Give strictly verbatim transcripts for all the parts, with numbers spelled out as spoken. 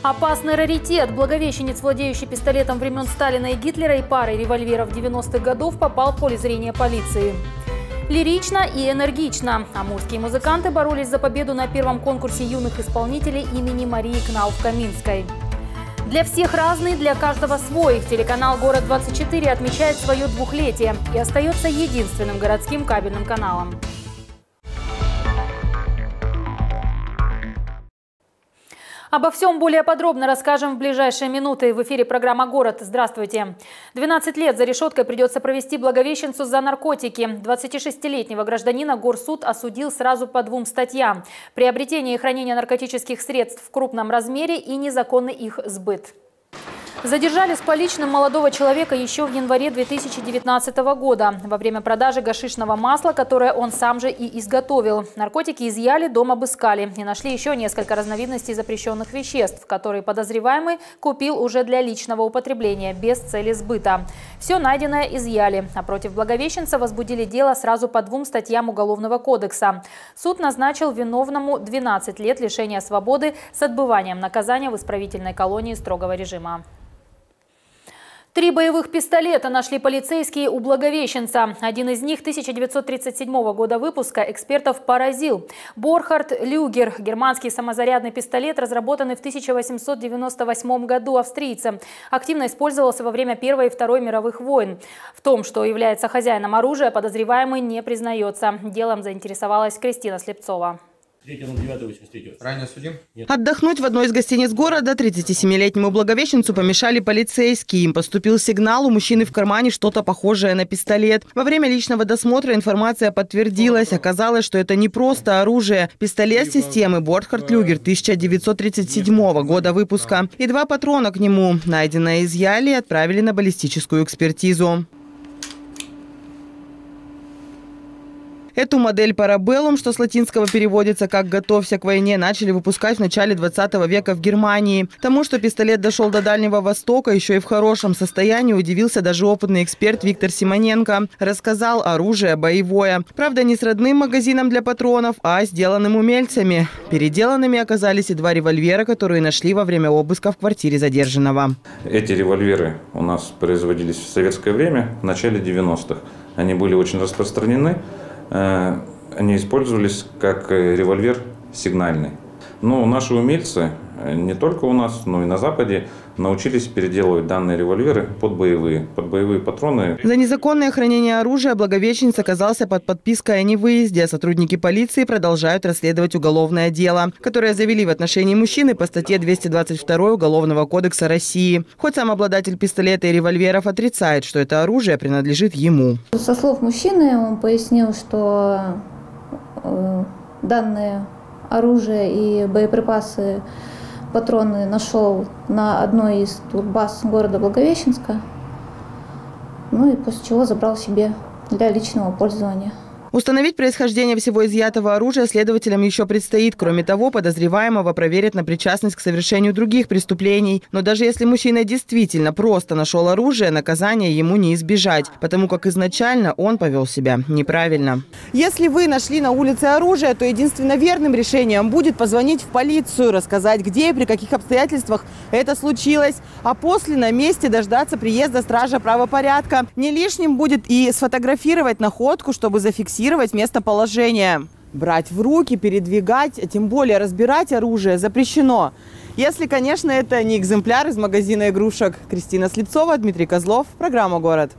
Опасный раритет. Благовещенец, владеющий пистолетом времен Сталина и Гитлера и парой револьверов девяностых годов, попал в поле зрения полиции. Лирично и энергично. Амурские музыканты боролись за победу на первом конкурсе юных исполнителей имени Марии Кнауф-Каминской. Для всех разный, для каждого свой. Телеканал «Город двадцать четыре» отмечает свое двухлетие и остается единственным городским кабельным каналом. Обо всем более подробно расскажем в ближайшие минуты. В эфире программа «Город». Здравствуйте. двенадцать лет за решеткой придется провести благовещенцу за наркотики. двадцатишестилетнего гражданина горсуд осудил сразу по двум статьям: приобретение и хранение наркотических средств в крупном размере и незаконный их сбыт. Задержали с поличным молодого человека еще в январе две тысячи девятнадцатого года во время продажи гашишного масла, которое он сам же и изготовил. Наркотики изъяли, дом обыскали и нашли еще несколько разновидностей запрещенных веществ, которые подозреваемый купил уже для личного употребления, без цели сбыта. Все найденное изъяли, а против благовещенца возбудили дело сразу по двум статьям Уголовного кодекса. Суд назначил виновному двенадцать лет лишения свободы с отбыванием наказания в исправительной колонии строгого режима. Три боевых пистолета нашли полицейские у благовещенца. Один из них тысяча девятьсот тридцать седьмого года выпуска экспертов поразил. Борхард Люгер – германский самозарядный пистолет, разработанный в тысяча восемьсот девяносто восьмом году австрийцем. Активно использовался во время Первой и Второй мировых войн. В том, что является хозяином оружия, подозреваемый не признается. Делом заинтересовалась Кристина Слепцова. Ранее судим? Отдохнуть в одной из гостиниц города тридцатисемилетнему благовещенцу помешали полицейские. Им поступил сигнал, у мужчины в кармане что-то похожее на пистолет. Во время личного досмотра информация подтвердилась. Оказалось, что это не просто оружие. Пистолет системы Борхард Люгер тысяча девятьсот тридцать седьмого года выпуска. И два патрона к нему. Найденное изъяли и отправили на баллистическую экспертизу. Эту модель Parabellum, что с латинского переводится как «готовься к войне», начали выпускать в начале двадцатого века в Германии. Тому, что пистолет дошел до Дальнего Востока, еще и в хорошем состоянии, удивился даже опытный эксперт Виктор Симоненко. Рассказал, оружие боевое. Правда, не с родным магазином для патронов, а сделанным умельцами. Переделанными оказались и два револьвера, которые нашли во время обыска в квартире задержанного. Эти револьверы у нас производились в советское время, в начале девяностых. Они были очень распространены. Они использовались как револьвер сигнальный. Но наши умельцы, не только у нас, но и на Западе, научились переделывать данные револьверы под боевые, под боевые патроны. За незаконное хранение оружия благовещенец оказался под подпиской о невыезде, а сотрудники полиции продолжают расследовать уголовное дело, которое завели в отношении мужчины по статье двести двадцать два Уголовного кодекса России. Хоть сам обладатель пистолета и револьверов отрицает, что это оружие принадлежит ему. Со слов мужчины он пояснил, что э, данные оружие и боеприпасы, патроны нашел на одной из турбаз города Благовещенска, ну и после чего забрал себе для личного пользования. Установить происхождение всего изъятого оружия следователям еще предстоит. Кроме того, подозреваемого проверят на причастность к совершению других преступлений. Но даже если мужчина действительно просто нашел оружие, наказания ему не избежать, потому как изначально он повел себя неправильно. Если вы нашли на улице оружие, то единственно верным решением будет позвонить в полицию, рассказать, где и при каких обстоятельствах это случилось, а после на месте дождаться приезда стража правопорядка. Не лишним будет и сфотографировать находку, чтобы зафиксировать местоположение. Брать в руки, передвигать, а тем более разбирать оружие запрещено. Если, конечно, это не экземпляр из магазина игрушек. Кристина Слепцова, Дмитрий Козлов. Программа «Город».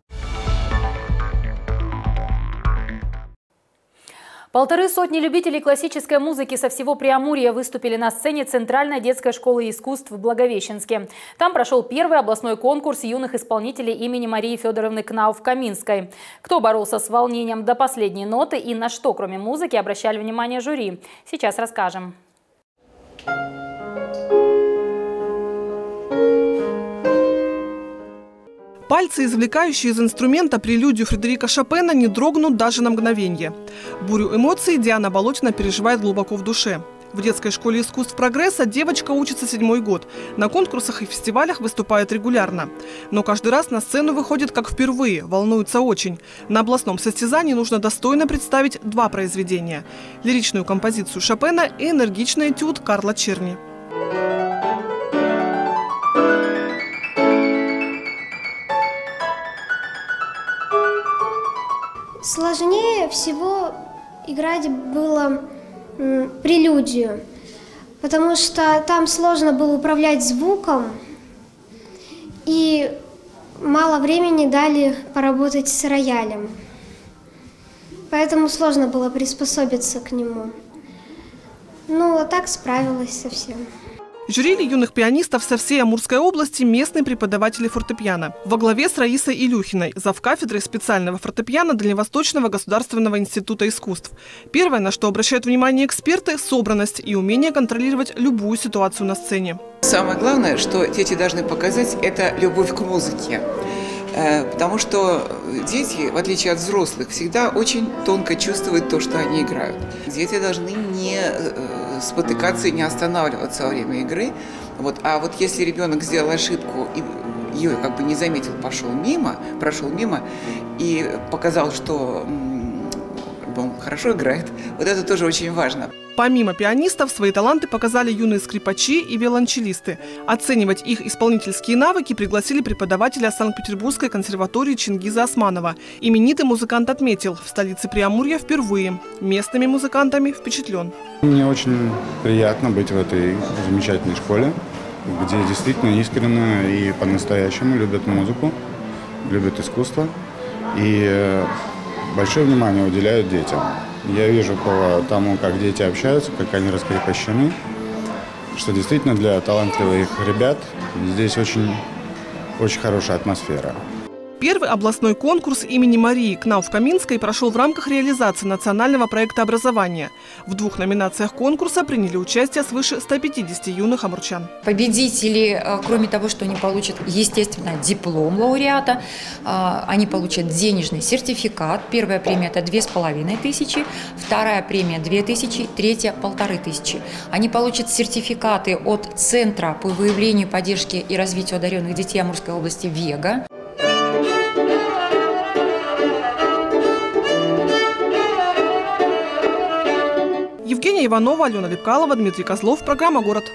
Полторы сотни любителей классической музыки со всего Преамурья выступили на сцене Центральной детской школы искусств в Благовещенске. Там прошел первый областной конкурс юных исполнителей имени Марии Федоровны Кнауф-Каминской. Кто боролся с волнением до последней ноты и на что, кроме музыки, обращали внимание жюри? Сейчас расскажем. Пальцы, извлекающие из инструмента прелюдию Фредерика Шопена, не дрогнут даже на мгновенье. Бурю эмоций Диана Болотина переживает глубоко в душе. В детской школе искусств «Прогресса» девочка учится седьмой год. На конкурсах и фестивалях выступает регулярно. Но каждый раз на сцену выходит как впервые, волнуется очень. На областном состязании нужно достойно представить два произведения – лиричную композицию Шопена и энергичный этюд Карла Черни. Сложнее всего играть было м, прелюдию, потому что там сложно было управлять звуком, и мало времени дали поработать с роялем. Поэтому сложно было приспособиться к нему. Ну, а так справилась совсем. Жюрили юных пианистов со всей Амурской области местные преподаватели фортепиано. Во главе с Раисой Илюхиной, завкафедрой специального фортепиано Дальневосточного государственного института искусств. Первое, на что обращают внимание эксперты – собранность и умение контролировать любую ситуацию на сцене. Самое главное, что дети должны показать – это любовь к музыке. Потому что дети, в отличие от взрослых, всегда очень тонко чувствуют то, что они играют. Дети должны не спотыкаться и не останавливаться во время игры. Вот. А вот если ребенок сделал ошибку и ее как бы не заметил, пошел мимо, прошел мимо и показал, что он хорошо играет, вот это тоже очень важно. Помимо пианистов, свои таланты показали юные скрипачи и виолончелисты. Оценивать их исполнительские навыки пригласили преподавателя Санкт-Петербургской консерватории Чингиза Османова. Именитый музыкант отметил, в столице Преамурья впервые. Местными музыкантами впечатлен. Мне очень приятно быть в этой замечательной школе, где действительно искренне и по-настоящему любят музыку, любят искусство и большое внимание уделяют детям. Я вижу по тому, как дети общаются, как они раскрепощены, что действительно для талантливых ребят здесь очень, очень хорошая атмосфера. Первый областной конкурс имени Марии Кнауф-Каминской прошел в рамках реализации национального проекта образования. В двух номинациях конкурса приняли участие свыше ста пятидесяти юных амурчан. Победители, кроме того, что они получат, естественно, диплом лауреата, они получат денежный сертификат. Первая премия – это две с половиной тысячи, вторая премия – две тысячи, третья – полторы тысячи. Они получат сертификаты от Центра по выявлению, поддержке и развитию одаренных детей Амурской области «Вега». Евгения Иванова, Алена Лепкалова, Дмитрий Козлов. Программа «Город».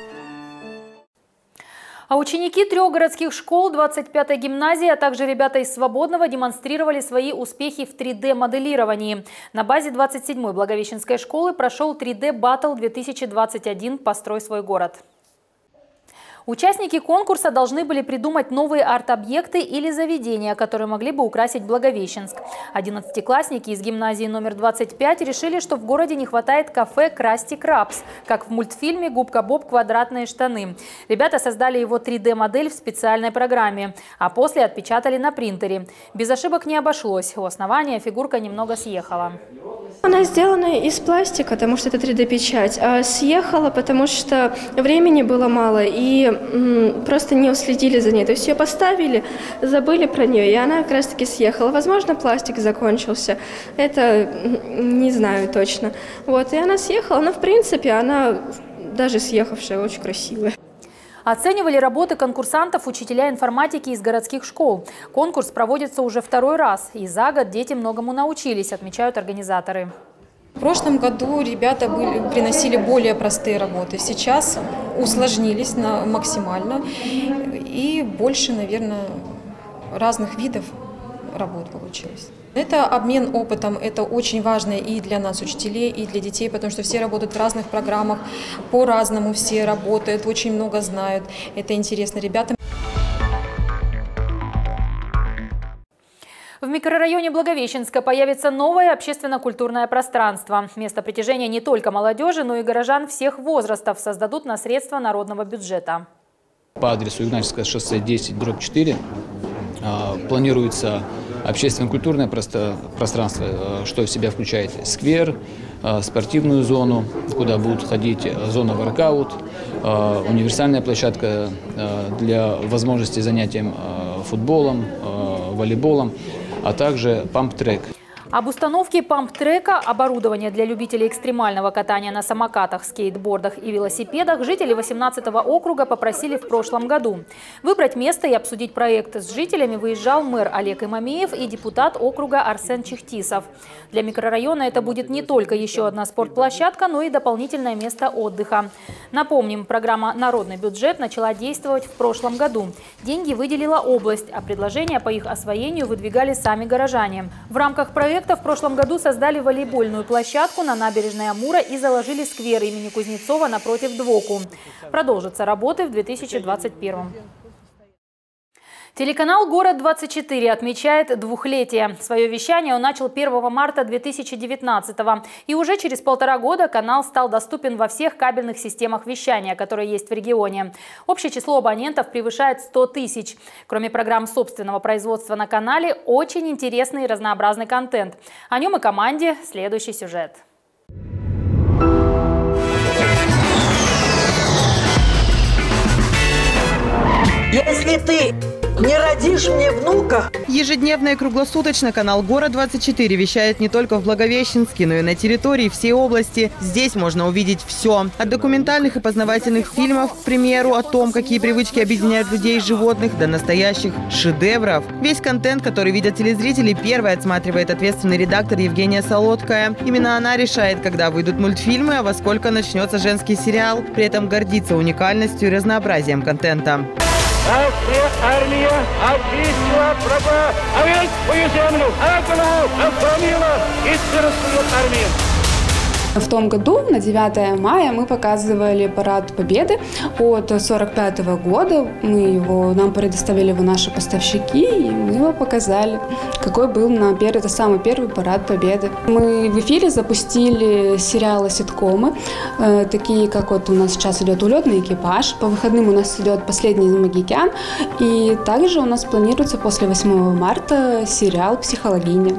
А ученики трех городских школ, двадцать пятой гимназии, а также ребята из Свободного демонстрировали свои успехи в три дэ моделировании. На базе двадцать седьмой Благовещенской школы прошел три дэ Battle две тысячи двадцать один «Построй свой город». Участники конкурса должны были придумать новые арт-объекты или заведения, которые могли бы украсить Благовещенск. Одиннадцатиклассники из гимназии номер двадцать пять решили, что в городе не хватает кафе «Красти Крабс», как в мультфильме «Губка Боб. Квадратные штаны». Ребята создали его три дэ модель в специальной программе, а после отпечатали на принтере. Без ошибок не обошлось. У основания фигурка немного съехала. Она сделана из пластика, потому что это три дэ печать, а съехала, потому что времени было мало и м, просто не уследили за ней. То есть ее поставили, забыли про нее, и она как раз таки съехала. Возможно, пластик закончился, это не знаю точно. Вот, и она съехала, но в принципе она даже съехавшая очень красивая. Оценивали работы конкурсантов учителя информатики из городских школ. Конкурс проводится уже второй раз, и за год дети многому научились, отмечают организаторы. В прошлом году ребята были, приносили более простые работы, сейчас усложнились на, максимально и больше, наверное, разных видов работ получилось. Это обмен опытом, это очень важно и для нас, учителей, и для детей, потому что все работают в разных программах, по-разному все работают, очень много знают, это интересно ребятам. В микрорайоне Благовещенска появится новое общественно-культурное пространство. Место притяжения не только молодежи, но и горожан всех возрастов создадут на средства народного бюджета. По адресу Игнатьевское шоссе десять дробь четыре планируется общественно-культурное пространство, что в себя включает сквер, спортивную зону, куда будут ходить зона воркаут, универсальная площадка для возможности занятия футболом, волейболом, а также памп-трек. Об установке памп-трека, оборудования для любителей экстремального катания на самокатах, скейтбордах и велосипедах жители восемнадцатого округа попросили в прошлом году. Выбрать место и обсудить проект с жителями выезжал мэр Олег Имамеев и депутат округа Арсен Чехтисов. Для микрорайона это будет не только еще одна спортплощадка, но и дополнительное место отдыха. Напомним, программа «Народный бюджет» начала действовать в прошлом году. Деньги выделила область, а предложения по их освоению выдвигали сами горожане. В рамках проекта проекта в прошлом году создали волейбольную площадку на набережной Амура и заложили сквер имени Кузнецова напротив ДВОКу. Продолжатся работы в две тысячи двадцать первом. Телеканал «Город двадцать четыре» отмечает двухлетие. Свое вещание он начал первого марта две тысячи девятнадцатого. И уже через полтора года канал стал доступен во всех кабельных системах вещания, которые есть в регионе. Общее число абонентов превышает сто тысяч. Кроме программ собственного производства на канале, очень интересный и разнообразный контент. О нем и команде следующий сюжет. Если ты не родишь мне внука... Ежедневно и круглосуточно канал «Город двадцать четыре» вещает не только в Благовещенске, но и на территории всей области. Здесь можно увидеть все. От документальных и познавательных фильмов, к примеру, о том, какие привычки объединяют людей и животных, до настоящих шедевров. Весь контент, который видят телезрители, первой отсматривает ответственный редактор Евгения Солодкая. Именно она решает, когда выйдут мультфильмы, а во сколько начнется женский сериал. При этом гордится уникальностью и разнообразием контента. Армия очистила врага, а ведь свою землю, Акулу осломила истинную армию. В том году, на девятое мая, мы показывали парад Победы от сорок пятого года. Мы его, нам предоставили его наши поставщики, и мы его показали, какой был на первый, это самый первый парад Победы. Мы в эфире запустили сериалы-ситкомы, э, такие, как вот у нас сейчас идет «Улетный экипаж», по выходным у нас идет «Последний из магикян», и также у нас планируется после восьмого марта сериал «Психологиня».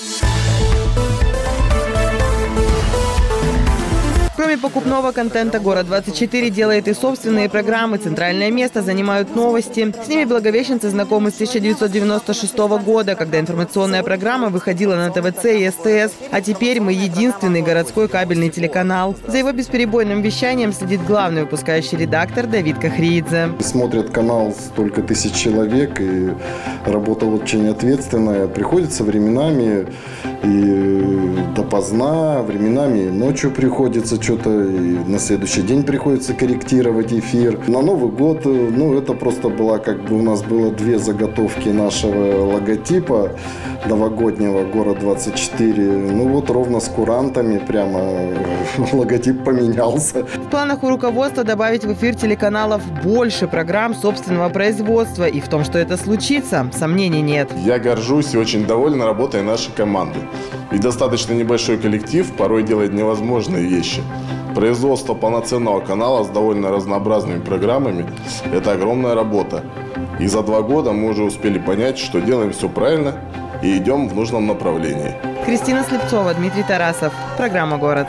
Кроме покупного контента, «Город двадцать четыре» делает и собственные программы. Центральное место занимают новости. С ними благовещенцы знакомы с тысяча девятьсот девяносто шестого года, когда информационная программа выходила на тэ вэ цэ и эс тэ эс. А теперь мы единственный городской кабельный телеканал. За его бесперебойным вещанием следит главный выпускающий редактор Давид Кахриидзе. Смотрят канал столько тысяч человек, и работа очень ответственная. Приходится временами и допоздна, временами ночью приходится что-то, и на следующий день приходится корректировать эфир. На Новый год, ну, это просто была, как бы у нас было две заготовки нашего логотипа новогоднего «Город двадцать четыре». Ну вот ровно с курантами прямо логотип поменялся. В планах у руководства добавить в эфир телеканалов больше программ собственного производства. И в том, что это случится, сомнений нет. Я горжусь и очень доволен работой нашей команды. И достаточно небольшой коллектив порой делает невозможные вещи. Производство полноценного канала с довольно разнообразными программами – это огромная работа. И за два года мы уже успели понять, что делаем все правильно и идем в нужном направлении. Кристина Слепцова, Дмитрий Тарасов. Программа «Город».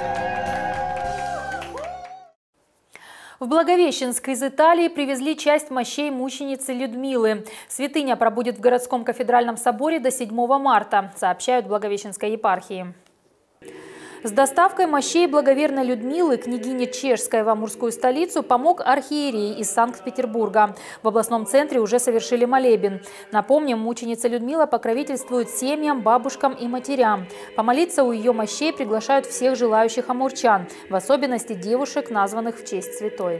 В Благовещенск из Италии привезли часть мощей мученицы Людмилы. Святыня пробудет в городском кафедральном соборе до седьмого марта, сообщают в Благовещенской епархии. С доставкой мощей благоверной Людмилы, княгини Чешской, в амурскую столицу помог архиерей из Санкт-Петербурга. В областном центре уже совершили молебен. Напомним, мученица Людмила покровительствует семьям, бабушкам и матерям. Помолиться у ее мощей приглашают всех желающих амурчан, в особенности девушек, названных в честь святой.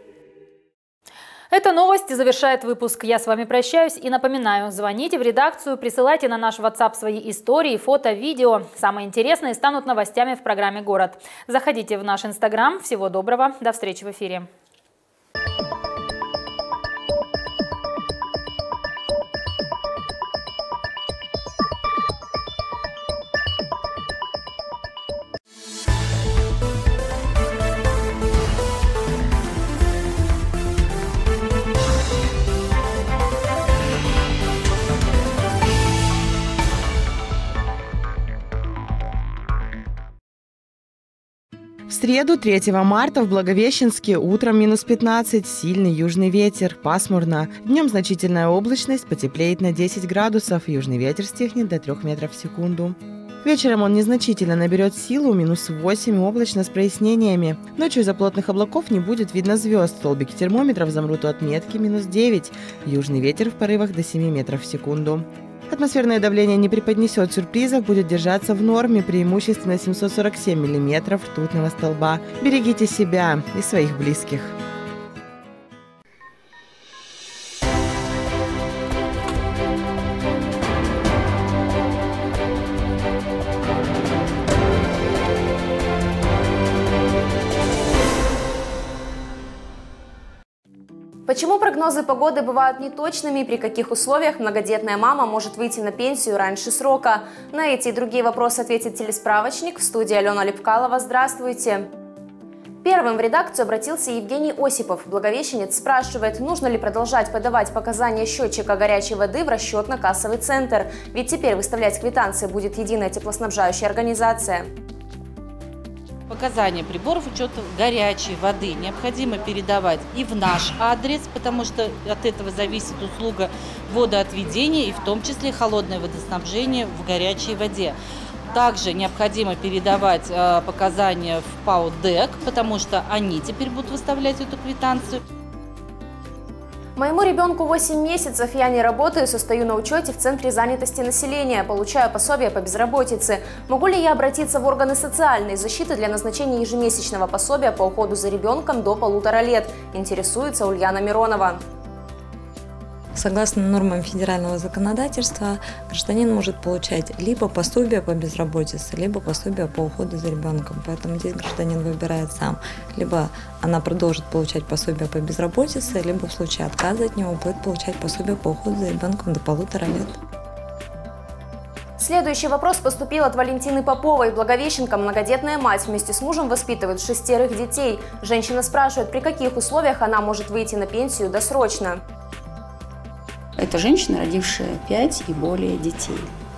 Эта новость завершает выпуск. Я с вами прощаюсь и напоминаю, звоните в редакцию, присылайте на наш WhatsApp свои истории, фото, видео. Самые интересные станут новостями в программе «Город». Заходите в наш Инстаграм. Всего доброго. До встречи в эфире. В среду, третьего марта, в Благовещенске утром минус пятнадцать, сильный южный ветер, пасмурно. Днем значительная облачность, потеплеет на десять градусов, южный ветер стихнет до трёх метров в секунду. Вечером он незначительно наберет силу, минус восемь, облачно с прояснениями. Ночью из-за плотных облаков не будет видно звезд, столбики термометров замрут у отметки минус девять, южный ветер в порывах до семи метров в секунду. Атмосферное давление не преподнесет сюрпризов, будет держаться в норме, преимущественно семьсот сорок семь миллиметров ртутного столба. Берегите себя и своих близких. Почему прогнозы погоды бывают неточными и при каких условиях многодетная мама может выйти на пенсию раньше срока? На эти и другие вопросы ответит телесправочник. В студии Алена Лепкалова. Здравствуйте! Первым в редакцию обратился Евгений Осипов. Благовещенец спрашивает, нужно ли продолжать подавать показания счетчика горячей воды в расчетно-кассовый центр. Ведь теперь выставлять квитанции будет единая теплоснабжающая организация. Показания приборов учета горячей воды необходимо передавать и в наш адрес, потому что от этого зависит услуга водоотведения и в том числе холодное водоснабжение в горячей воде. Также необходимо передавать э, показания в ПАО ДЭК, потому что они теперь будут выставлять эту квитанцию. Моему ребенку восемь месяцев, я не работаю, состою на учете в Центре занятости населения, получаю пособие по безработице. Могу ли я обратиться в органы социальной защиты для назначения ежемесячного пособия по уходу за ребенком до полутора лет? Интересуется Ульяна Миронова. Согласно нормам федерального законодательства, гражданин может получать либо пособие по безработице, либо пособие по уходу за ребенком. Поэтому здесь гражданин выбирает сам. Либо она продолжит получать пособие по безработице, либо в случае отказа от него будет получать пособие по уходу за ребенком до полутора лет. Следующий вопрос поступил от Валентины Поповой. Благовещенка, многодетная мать, вместе с мужем воспитывает шестерых детей. Женщина спрашивает, при каких условиях она может выйти на пенсию досрочно. Это женщины, родившие пять и более детей.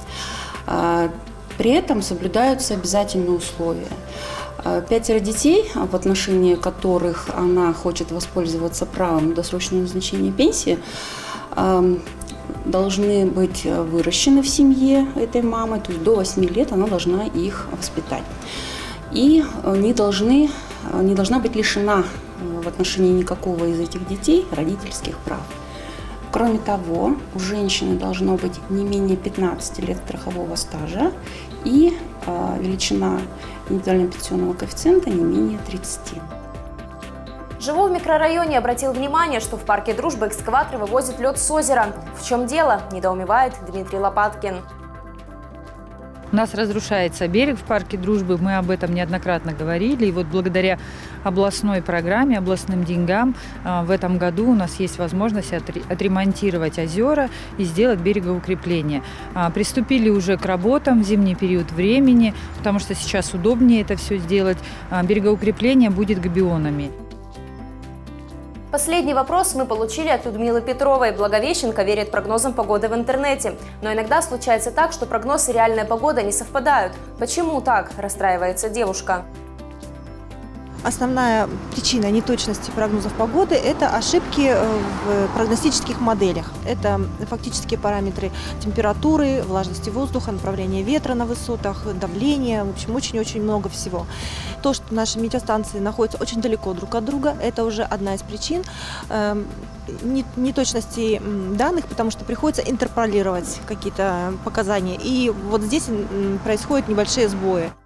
При этом соблюдаются обязательные условия. Пятеро детей, в отношении которых она хочет воспользоваться правом на досрочное назначение пенсии, должны быть выращены в семье этой мамы, то есть до восьми лет она должна их воспитать. И не, должны, не должна быть лишена в отношении никакого из этих детей родительских прав. Кроме того, у женщины должно быть не менее пятнадцати лет страхового стажа и э, величина индивидуального пенсионного коэффициента не менее тридцати. Живу в микрорайоне, обратил внимание, что в парке Дружбы экскаваторы вывозят лед с озера. В чем дело? Недоумевает Дмитрий Лопаткин. У нас разрушается берег в парке Дружбы, мы об этом неоднократно говорили. И вот благодаря областной программе, областным деньгам в этом году у нас есть возможность отремонтировать озера и сделать берегоукрепление. Приступили уже к работам в зимний период времени, потому что сейчас удобнее это все сделать. Берегоукрепление будет габионами. Последний вопрос мы получили от Людмилы Петровой. Благовещенка верит прогнозам погоды в интернете. Но иногда случается так, что прогноз и реальная погода не совпадают. Почему так? Расстраивается девушка. Основная причина неточности прогнозов погоды – это ошибки в прогностических моделях. Это фактические параметры температуры, влажности воздуха, направления ветра на высотах, давления, в общем, очень-очень много всего. То, что наши метеостанции находятся очень далеко друг от друга, это уже одна из причин неточности данных, потому что приходится интерполировать какие-то показания. И вот здесь происходят небольшие сбои.